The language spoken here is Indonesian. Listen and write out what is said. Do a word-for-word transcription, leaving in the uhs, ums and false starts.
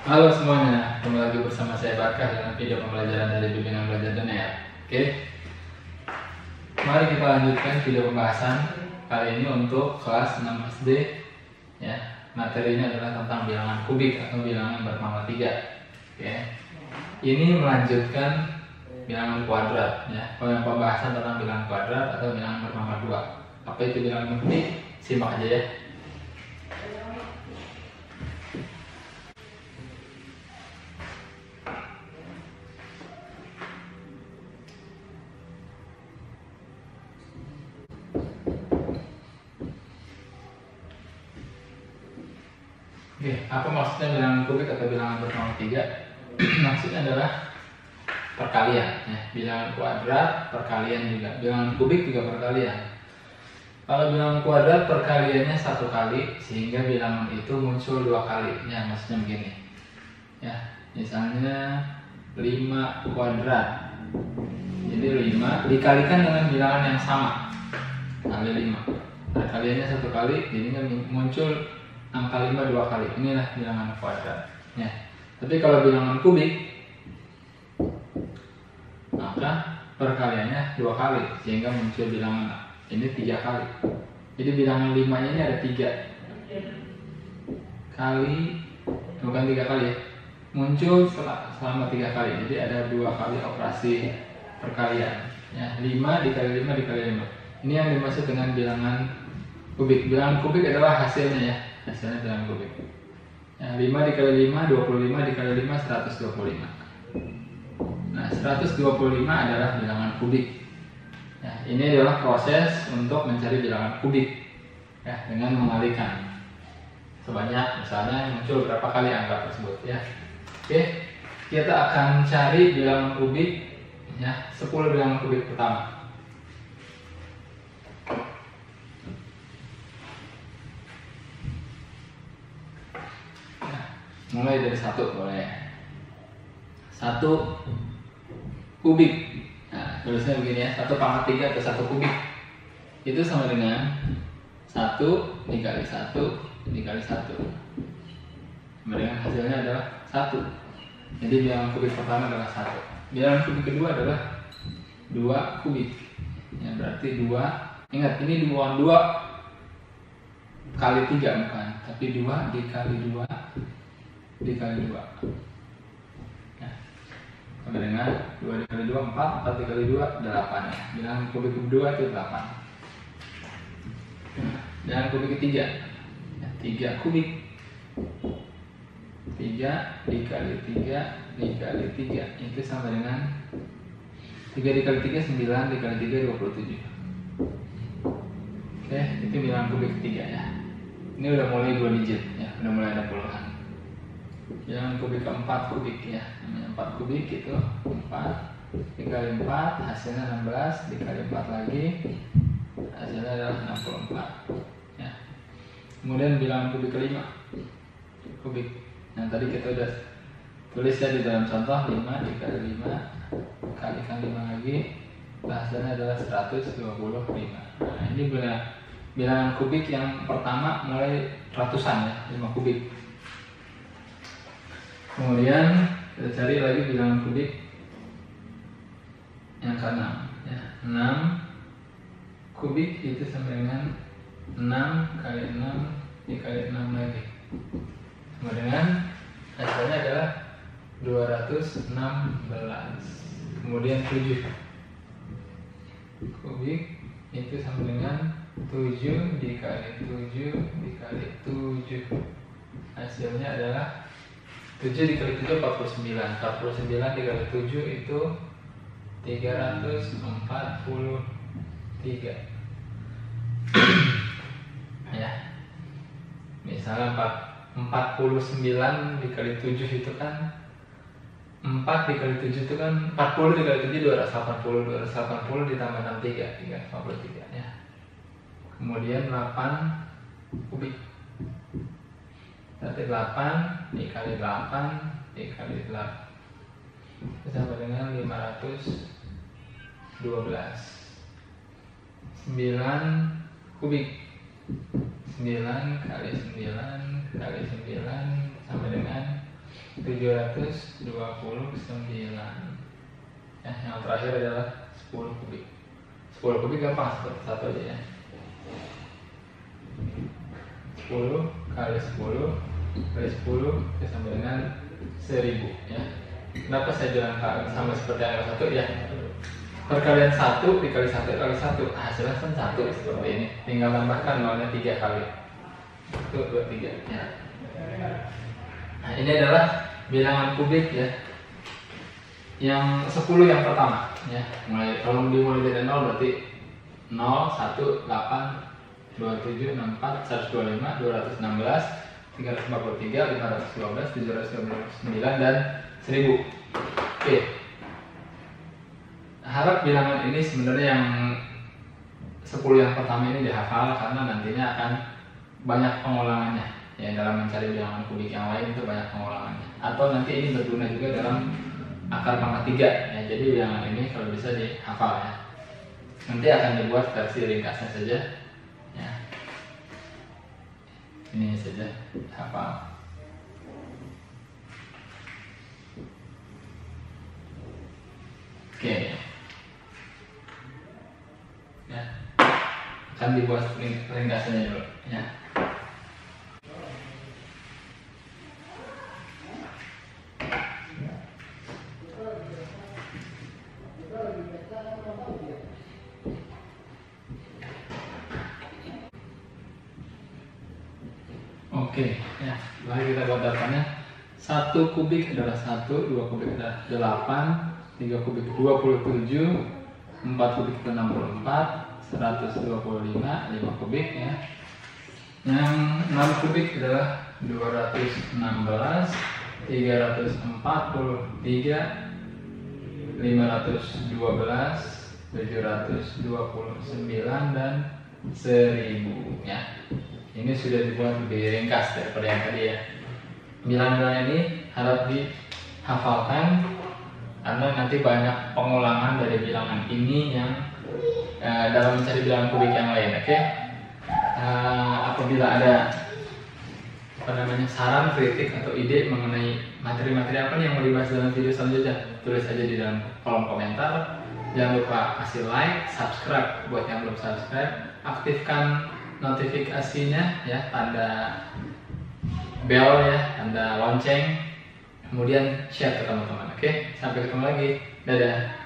Halo semuanya, kembali lagi bersama saya Barkah dalam video pembelajaran dari Bimbingan Belajar Dunia. Oke, mari kita lanjutkan video pembahasan kali ini untuk kelas enam S D. Ya, materinya adalah tentang bilangan kubik atau bilangan berpangkat tiga. Oke, ini melanjutkan bilangan kuadrat. Ya, kalau yang pembahasan tentang bilangan kuadrat atau bilangan berpangkat dua. Apa itu bilangan kubik? Simak aja ya. Oke, apa maksudnya bilangan kubik atau bilangan berpangkat tiga? Maksudnya adalah perkalian, ya. Bilangan kuadrat perkalian juga, bilangan kubik juga perkalian. Kalau bilangan kuadrat perkaliannya satu kali, sehingga bilangan itu muncul dua kali. Ya, maksudnya begini. Ya, misalnya lima kuadrat. Jadi lima dikalikan dengan bilangan yang sama kali lima. Perkaliannya satu kali, jadi muncul angka lima dua kali. Inilah bilangan kuadrat. Ya. Tapi kalau bilangan kubik, maka perkaliannya dua kali, sehingga muncul bilangan ini tiga kali. Jadi bilangan lima ini ada tiga kali, bukan tiga kali ya, muncul selama tiga kali. Jadi ada dua kali operasi perkalian. Ya, lima dikali lima dikali lima. Ini yang dimaksud dengan bilangan kubik. Bilangan kubik adalah hasilnya ya. Hasilnya bilangan kubik. Ya, lima dikali lima, dua puluh lima dikali lima, seratus dua puluh lima. Nah, seratus dua puluh lima adalah bilangan kubik. Ya, ini adalah proses untuk mencari bilangan kubik. Ya, dengan mengalikan sebanyak, misalnya muncul berapa kali angka tersebut ya. Oke, kita akan cari bilangan kubik ya, sepuluh bilangan kubik pertama. Mulai dari satu boleh. Satu kubik. Nah, tulisnya begini ya, satu pangkat tiga atau satu kubik itu sama dengan satu dikali satu dikali satu. Kemudian hasilnya adalah satu. Jadi bilangan kubik pertama adalah satu. Bilangan kubik kedua adalah dua kubik. Ya, berarti dua. Ingat, ini bukan dua kali tiga bukan, tapi dua dikali dua dikali dua. Nah, sama dengan dua dikali dua empat, empat dikali dua delapan ya. Bilangan kubik kedua itu delapan. Bilangan kubik ketiga ya, tiga kubik. tiga dikali tiga dikali tiga itu sama dengan tiga dikali tiga sembilan dikali tiga dua puluh tujuh. Oke, itu bilangan kubik ketiga ya. Ini udah mulai dua digit ya, udah mulai ada puluhan. Bilangan kubik keempat kubik ya, namanya empat kubik itu empat dikali empat hasilnya enam belas dikali empat lagi hasilnya adalah enam puluh empat ya. Kemudian bilangan kubik kelima kubik yang tadi kita udah tulis ya di dalam contoh, lima dikali lima kalikan lima lagi hasilnya adalah seratus dua puluh lima. Nah, ini bilangan bilangan kubik yang pertama mulai ratusan ya, lima kubik. Kemudian kita cari lagi bilangan kubik yang keenam ya. enam kubik itu sama dengan enam kali enam dikali enam lagi. Kemudian hasilnya adalah dua ratus enam belas. Kemudian tujuh kubik itu sama dengan tujuh dikali tujuh dikali tujuh. Hasilnya adalah tujuh dikali tujuh empat puluh sembilan. empat puluh sembilan dikali tujuh itu tiga ratus empat puluh tiga. Ya. Misalnya empat puluh sembilan dikali tujuh itu kan empat dikali tujuh itu kan empat puluh dikali tujuh dua ratus delapan puluh. dua ratus delapan puluh ditambah enam puluh tiga, tiga ratus lima puluh tiga ya. Kemudian delapan kubik. Berarti delapan dikali delapan dikali delapan sama dengan lima ratus dua belas. sembilan kubik. sembilan kali sembilan kali sembilan sama dengan tujuh ratus dua puluh sembilan. Ya, yang terakhir adalah sepuluh kubik. sepuluh kubik gampang, seperti satu aja ya. sepuluh kali sepuluh kali sepuluh sama dengan seribu ya. Kenapa saya bilang sama seperti angka satu ya? Perkalian satu dikali satu kali satu, hasilnya kan satu seperti ini. Tinggal tambahkan nolnya tiga kali. satu, dua, tiga ya. Nah, ini adalah bilangan kubik ya. Yang sepuluh yang pertama ya. Mulai kalau dimulai dari nol berarti nol, satu, delapan, dua puluh tujuh, enam puluh empat, seratus dua puluh lima, dua ratus enam belas, tiga ratus empat puluh tiga, lima ratus dua belas, tujuh ratus dua puluh sembilan dan seribu. Oke. Harap bilangan ini sebenarnya yang sepuluh yang pertama ini dihafal karena nantinya akan banyak pengulangannya. Ya, dalam mencari bilangan kubik yang lain itu banyak pengulangannya. Atau nanti ini berguna juga dalam akar pangkat tiga. Ya, jadi bilangan ini kalau bisa dihafal ya. Nanti akan dibuat versi ringkasnya saja. Ya. Ini saja hafal. Oke. Ya. Akan dibuat ringkasannya dulu ya. Oke, ya, mari kita buat datanya. Satu kubik adalah satu, dua kubik adalah delapan, tiga kubik dua puluh tujuh, empat kubik enam puluh empat, seratus dua puluh lima, lima kubik ya. Yang enam kubik adalah dua ratus enam belas, tiga ratus empat puluh tiga, lima ratus dua belas, tujuh ratus dua puluh sembilan dan seribu ya. Ini sudah dibuat lebih ringkas daripada yang tadi ya. Bilangan ini harap dihafalkan karena nanti banyak pengulangan dari bilangan ini yang uh, dalam mencari bilangan kubik yang lain. Oke, okay? uh, apabila ada apa namanya saran, kritik atau ide mengenai materi-materi apa nih yang mau dibahas dalam video selanjutnya, tulis aja di dalam kolom komentar. Jangan lupa kasih like, subscribe buat yang belum subscribe, aktifkan notifikasinya ya, tanda bell ya, tanda lonceng, kemudian share ke teman-teman. Oke, sampai ketemu lagi, dadah.